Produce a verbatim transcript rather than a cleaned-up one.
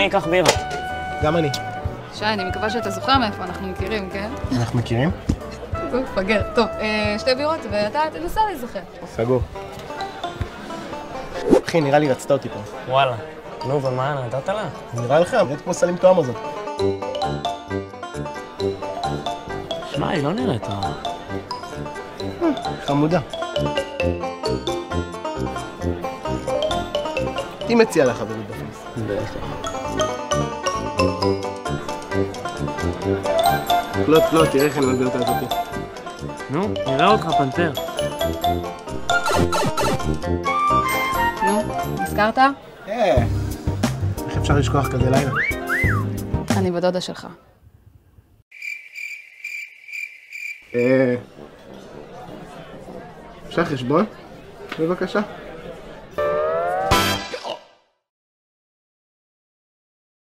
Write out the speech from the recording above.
אני אקח בירה. גם אני. שי, אני מקווה שאתה זוכר מאיפה אנחנו מכירים, כן? אנחנו מכירים? טוב, פגר. טוב, שתי בירות, ואתה תנסה להיזכר. סגור. אחי, נראה לי רצתה אותי פה. וואלה. נו, ומה, נתת לה? נראה לך, נראית כמו סלים תואם הזאת. שמע, היא לא נראית רע. חמודה. היא מציעה לך חברות בפייס. בטח. לא, לא, תראה איך אני מגביר אותה הזאת. נו, נראה אותך פנתר. נו, נזכרת? אה, איך אפשר לשכוח כזה לילה? אני בדודה שלך. אה... אפשר חשבון? בבקשה.